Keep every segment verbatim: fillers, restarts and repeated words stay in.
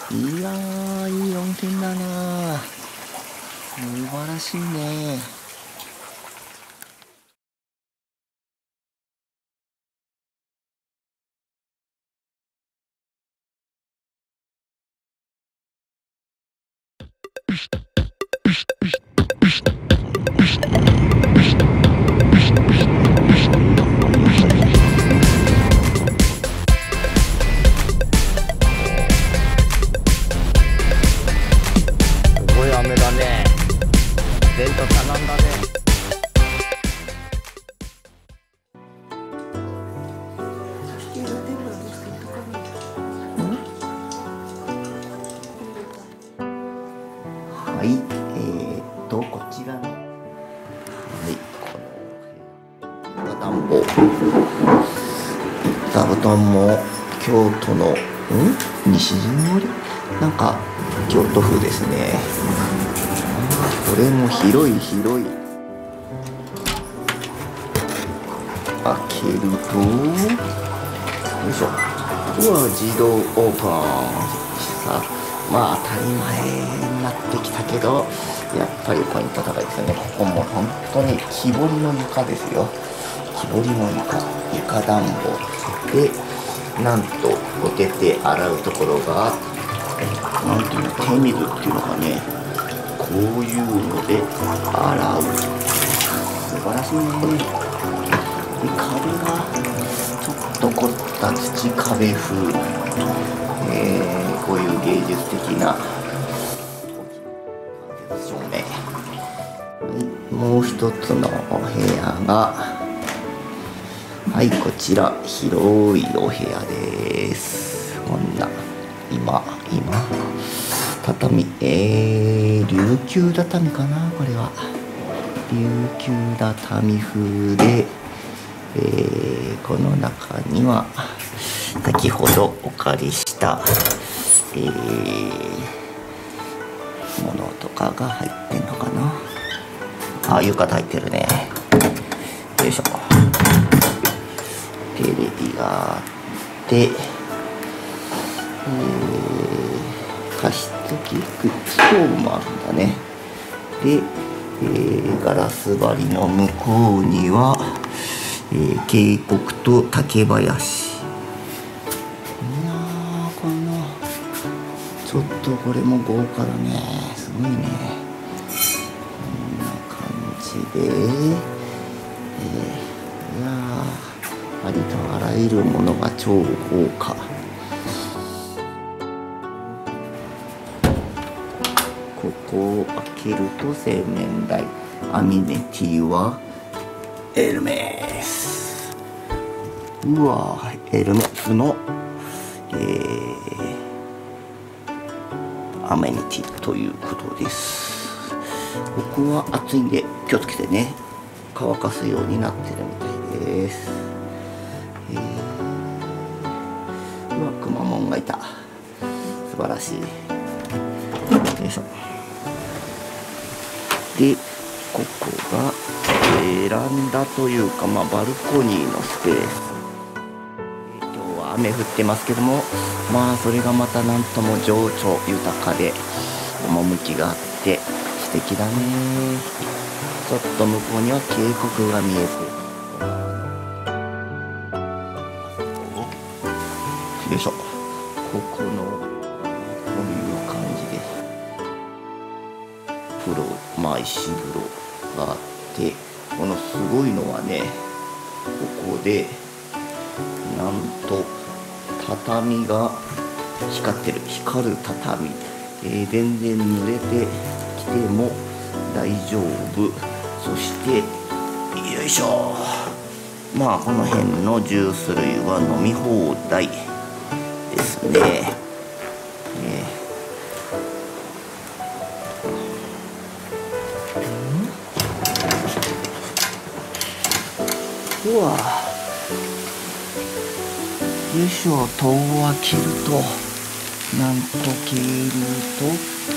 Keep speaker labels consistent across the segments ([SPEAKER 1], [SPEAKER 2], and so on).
[SPEAKER 1] いやー、いい温泉だな。素晴らしいね。すごい雨だね。テント頼んだね。はい、えー、っとこちらの、はい、この暖房座布団も京都のん西陣織なんか京都風ですね。これも広い広い。開けるとよいしょ、うわ自動オープンさあ、まあ当たり前になってきたけど、やっぱりポイント高いですよね。ここも本当に木彫りの床ですよ。木彫りの床、床暖房で、なんとお手手洗うところが、なんていうの、手水っていうのかね、こういうので洗う。素晴らしいね。で壁がちょっと凝った土壁風、えー、こういう芸術的な照明。もう一つのお部屋が、はい、こちら広いお部屋です。こんな今今畳、えー、琉球畳かな、これは琉球畳風で、えー、この中には先ほどお借りした、えー、ものとかが入ってんのかな。あ、浴衣入ってるね。よいしょ。テレビがあって、えー、加湿器、ストーブもあるんだね。で、えー、ガラス張りの向こうには、えー、渓谷と竹林。いやー、このちょっとこれも豪華だね。すごいね。こんな感じで、えー、いやー、ありとあらゆるものが超豪華。ここを開けると洗面台。アミネティはエルメス。うわ、エルメスの、えー、アメニティということです。ここは暑いんで気をつけてね。乾かすようになってるみたいです。えー、うわ、くまモンがいた。素晴らしい。よいしょ。で、ここがベランダというか、まあ、バルコニーのスペース。今日は雨降ってますけども、まあそれがまたなんとも情緒豊かで趣があって素敵だね。ちょっと向こうには渓谷が見えて、よいしょ、ここのこういう感じで風呂、まあ石風呂があって、このすごいのはね、ここでなんと畳が光ってる、光る畳、えー、全然濡れてきても大丈夫。そしてよいしょ、まあこの辺のジュース類は飲み放題ですね。えー、うわ、よいしょ、戸を開けるとなんと渓流と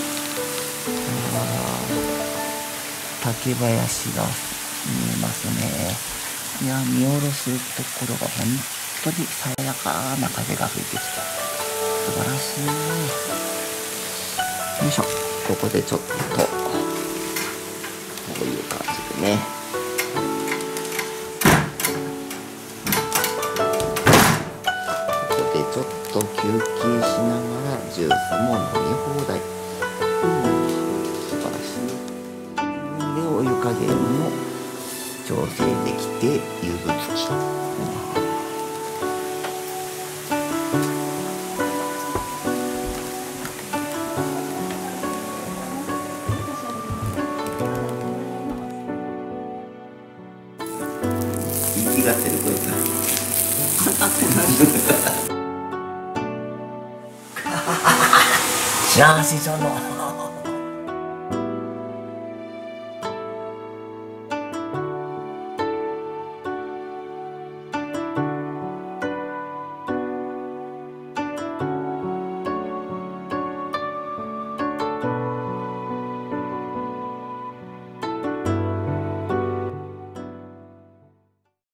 [SPEAKER 1] 竹林が見えますね。いや、見下ろすところが本当に爽やかな風が吹いてきて素晴らしい。 いしょ。ここでちょっとこういう感じでね、ここでちょっと休憩しながらジュースも飲み放題。うん、素晴らしい。でお湯加減も調整できて湯ぶつき。息がってるこいつ。幸せ者。